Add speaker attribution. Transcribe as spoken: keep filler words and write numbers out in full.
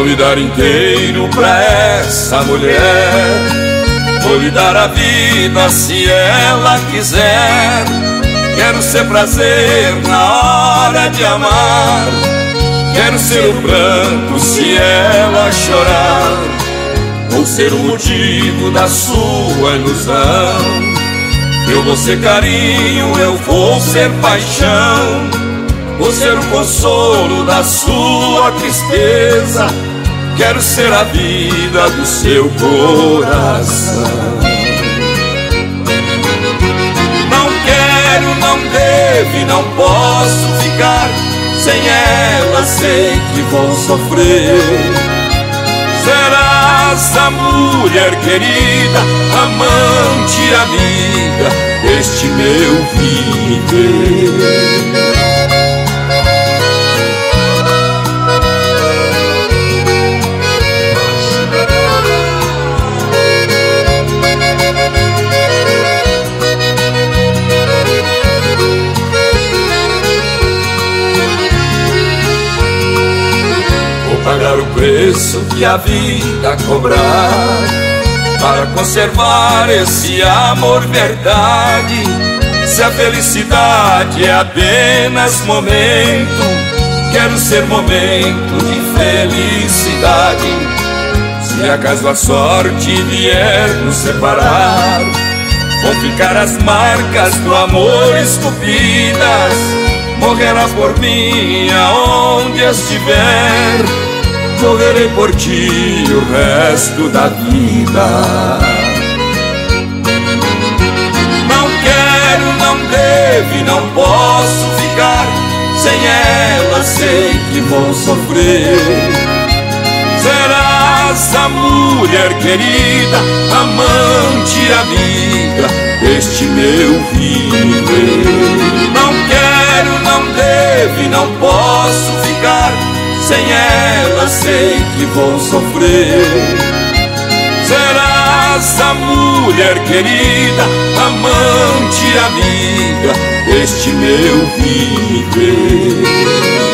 Speaker 1: me dar inteiro pra essa mulher. Vou lhe dar a vida se ela quiser. Quero ser prazer na hora de amar. Quero ser o pranto se ela chorar. Vou ser o motivo da sua ilusão. Eu vou ser carinho, eu vou ser paixão. Vou ser o consolo da sua tristeza. Quero ser a vida do seu coração. Não quero, não devo e não posso ficar. Sem ela sei que vou sofrer. Serás a mulher querida, amante e amiga deste meu viver. Pagar o preço que a vida cobrar para conservar esse amor verdade. Se a felicidade é apenas momento, quero ser momento de felicidade. Se acaso a sorte vier nos separar, vão ficar as marcas do amor esculpidas. Morrerá por mim aonde estiver. Morrerei por ti o resto da vida. Não quero, não devo e não posso ficar. Sem ela sei que vou sofrer. Serás a mulher querida, amante e amiga deste meu viver. Não quero, não devo e não posso ficar. Sem ela sei que vou sofrer. Serás a mulher querida, amante e amiga deste meu viver.